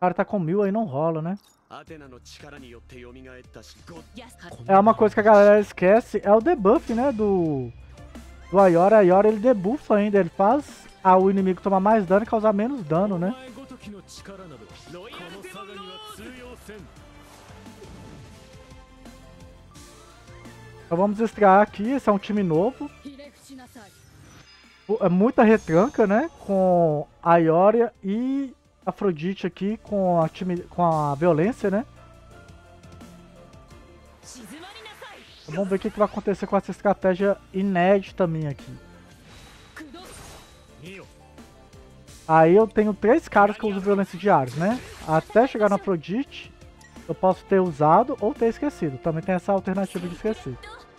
cara tá com 1000 aí, não rola, né? É uma coisa que a galera esquece, é o debuff, né, do Ayora. A Ayora ele debuffa ainda, ele faz o inimigo tomar mais dano e causar menos dano, né? Então vamos estrear aqui, esse é um time novo. É muita retranca, né, com a Ayora e Afrodite aqui com a violência, né? Então vamos ver o que vai acontecer com essa estratégia inédita minha aqui. Aí eu tenho 3 caras que eu uso violência diários, né? Até chegar no Afrodite, eu posso ter usado ou ter esquecido. Também tem essa alternativa de esquecer.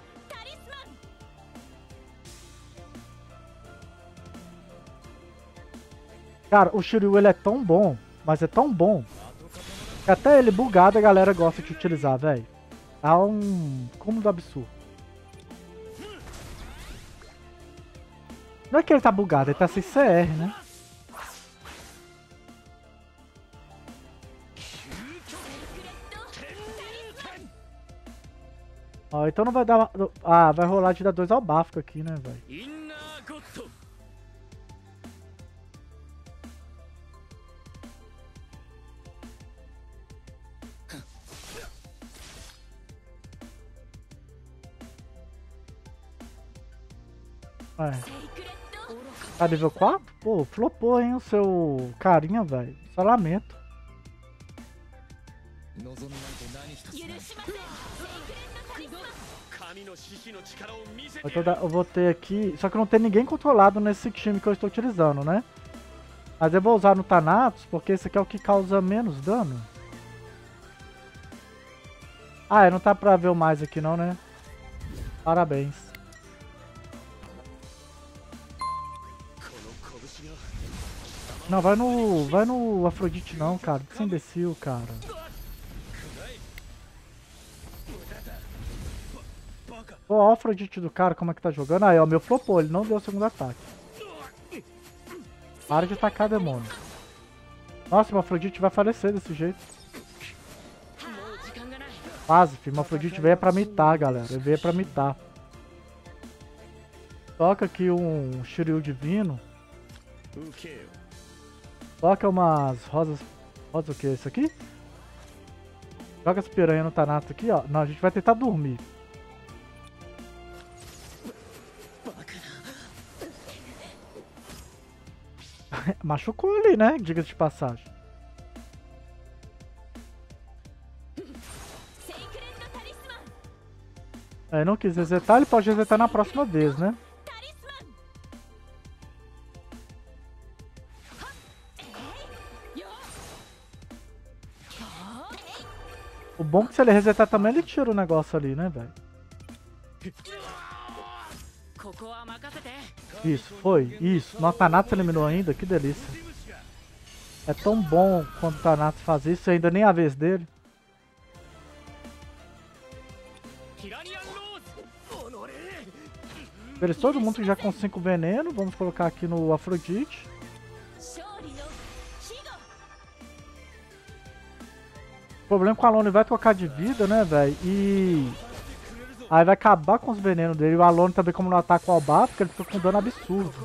Cara, o Shiryu ele é tão bom, mas é tão bom, que até ele bugado a galera gosta de utilizar, velho. É um cúmulo absurdo. Não é que ele tá bugado, ele tá sem CR, né? Ó, então não vai dar... Ah, vai rolar de dar 2 ao Bafo aqui, né, velho? Tá nível 4? Pô, flopou, hein, o seu carinha, velho. Só lamento. Eu vou ter aqui... Só que não tem ninguém controlado nesse time que eu estou utilizando, né? Mas eu vou usar no Thanatos, porque esse aqui é o que causa menos dano. Ah, não tá pra ver o mais aqui não, né? Parabéns. Não, vai no Afrodite não, cara. Que você é imbecil, cara. Pô, ó o Afrodite do cara, como é que tá jogando. Aí, ó, meu flopou, ele não deu o segundo ataque. Para de atacar, demônio. Nossa, o Afrodite vai falecer desse jeito. Quase, filho. O Afrodite veio pra mitar, galera. Ele veio pra mitar. Toca aqui um Shiryu divino. Toca umas rosas... Rosa o que? Isso aqui? Joga as piranhas no Thanatos aqui, ó. Não, a gente vai tentar dormir. Machucou ali, né? Diga-se de passagem. É, não quis resetar, ele pode resetar na próxima vez, né? O bom é que se ele resetar também, ele tira o negócio ali, né, velho? Isso, foi. Isso. Nossa, Thanatos eliminou ainda, que delícia. É tão bom quando o Thanatos faz isso, ainda nem a vez dele. Eles todo mundo já com 5 veneno. Vamos colocar aqui no Afrodite. O problema é que o Alone vai trocar de vida, né, velho? E... aí vai acabar com os venenos dele. O Alone também, como não ataca o Alba, porque ele fica com dano absurdo.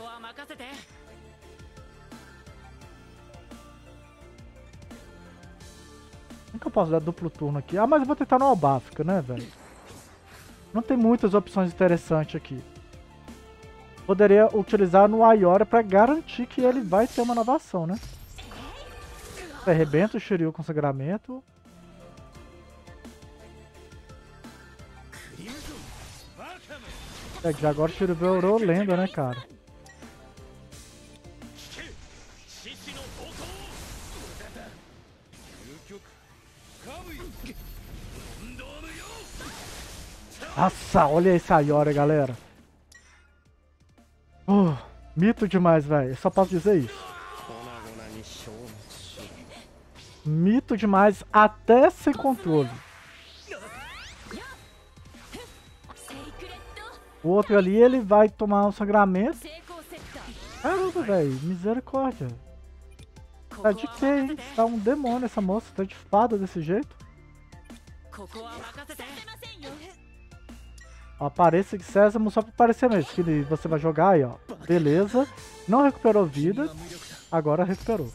Como que eu posso dar duplo turno aqui? Ah, mas eu vou tentar no Albáfica, né, velho? Não tem muitas opções interessantes aqui. Poderia utilizar no Ayora pra garantir que ele vai ter uma inovação, né? Arrebenta o Shiryu com sangramento. É, já agora o Shiryu virou lenda, né, cara? Nossa, olha esse Ayora, galera. Mito demais, velho. Só posso dizer isso. Mito demais até sem controle. O outro ali, ele vai tomar um sangramento. Caramba, velho. Misericórdia. Tá de quê, hein? Tá um demônio essa moça, tá de fada desse jeito. Ó, apareça de Sésamo só pra aparecer mesmo, que você vai jogar aí, ó. Beleza. Não recuperou vida, agora recuperou.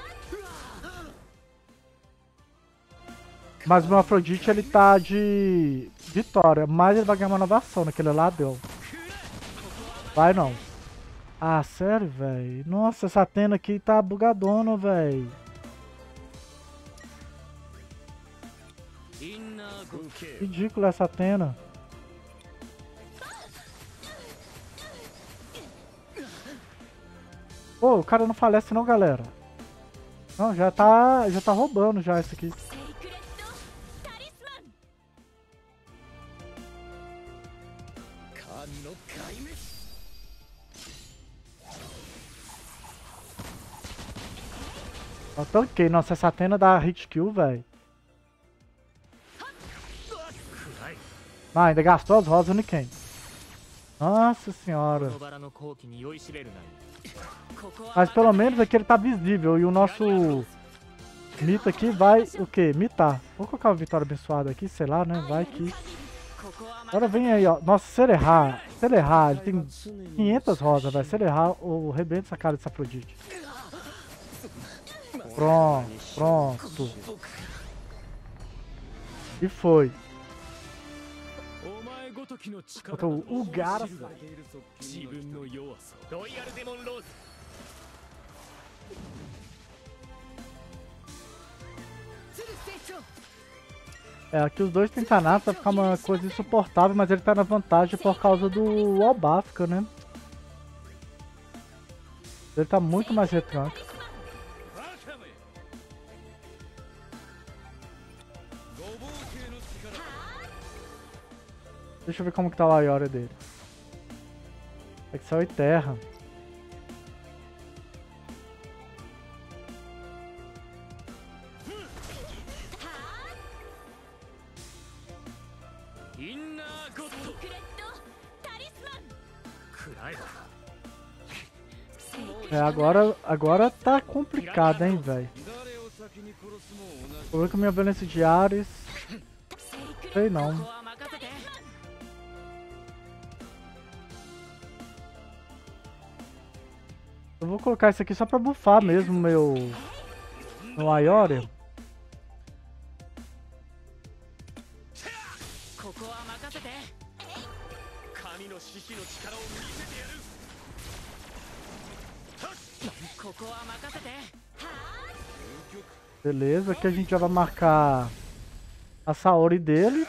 Mas o meu Afrodite, ele tá de vitória, mas ele vai ganhar uma nova ação naquele lá, deu. Vai não. Ah, sério, velho? Nossa, essa Athena aqui tá bugadona, velho. Ridícula essa Athena. Pô, o cara não falece não, galera. Não, já tá roubando já isso aqui. Eu tanquei. Nossa, essa Athena dá hit kill, velho. Ah, ainda gastou as rosas no quem? Nossa senhora. Mas pelo menos aqui ele tá visível. E o nosso mito aqui vai o quê? Mitar. Vou colocar uma vitória abençoada aqui, sei lá, né? Vai que... Agora vem aí, ó. Nossa, se ele errar, ele tem 500 rosas, velho. Se ele errar, eu rebento essa cara desse Afrodite. Pronto. E foi. Botou o Garça. É, aqui os dois tem Thanatos, vai ficar uma coisa insuportável, mas ele tá na vantagem por causa do Albafka, né? Ele tá muito mais retranca. Deixa eu ver como que tá o Ayora dele. É que saiu terra. É, agora tá complicado, hein, velho. Vou ver com a minha violência de Ares. Sei não. Eu vou colocar isso aqui só pra bufar mesmo meu Ayora. Beleza, aqui a gente já vai marcar a Saori dele.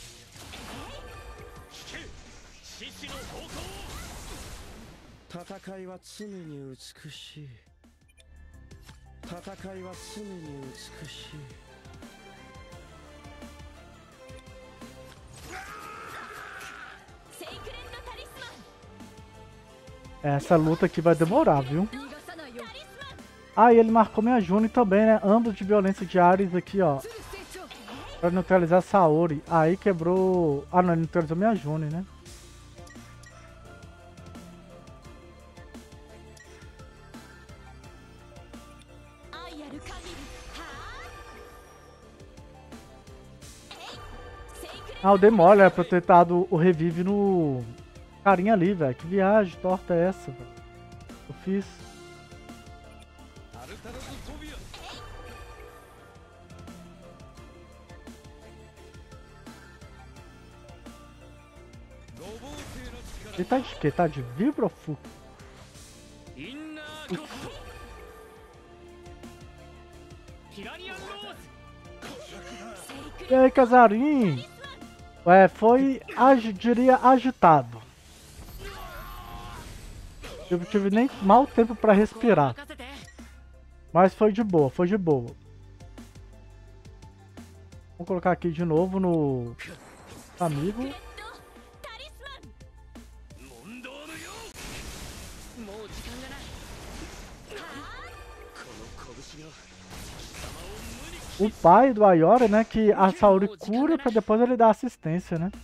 Essa luta aqui vai demorar, viu? Ah, e ele marcou minha June também, né? Ambos de violência de Ares aqui, ó. Pra neutralizar a Saori. Aí quebrou... Ah, não, ele neutralizou minha June, né? Ah, eu dei mole, era pra eu ter dado o revive no carinha ali, velho. Que viagem torta é essa, velho? Eu fiz. Ele tá de quê? Tá de Vibrofu? E aí, Casarim? Foi, diria, agitado. Eu não tive nem mal tempo pra respirar. Mas foi de boa, foi de boa. Vou colocar aqui de novo no amigo. O pai do Ayora, né, que a Saori cura pra depois ele dar assistência, né?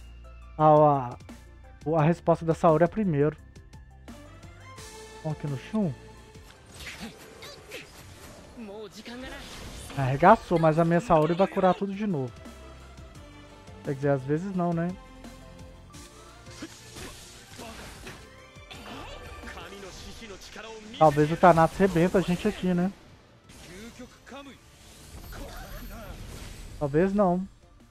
A resposta da Saori é primeiro. Vamos aqui no chum. Arregaçou, mas a minha Saori vai curar tudo de novo. Quer dizer, às vezes não, né? Talvez o Thanatos rebenta a gente aqui, né? Talvez não.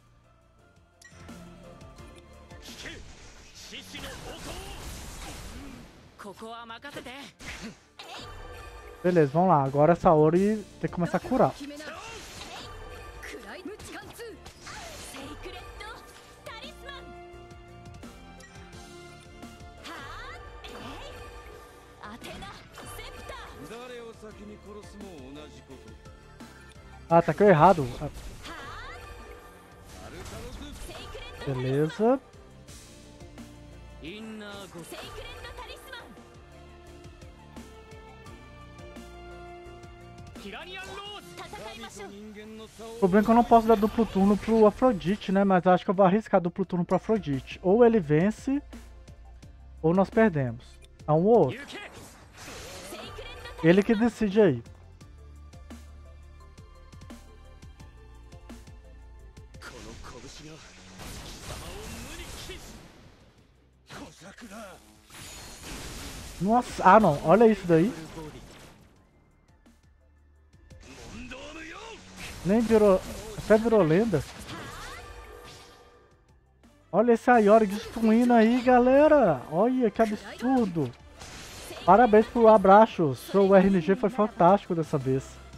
Beleza, vamos lá. Agora a Saori tem que começar a curar. Ah, atacou errado. Beleza. O problema é que eu não posso dar duplo turno pro Afrodite, né? Mas acho que eu vou arriscar duplo turno pro Afrodite. Ou ele vence, ou nós perdemos. É um ou outro. Ele que decide aí. Nossa, ah não, olha isso daí. Nem virou, até virou lenda. Olha esse Ayori destruindo aí, galera. Olha que absurdo. Parabéns pro Abraço, seu RNG foi fantástico dessa vez.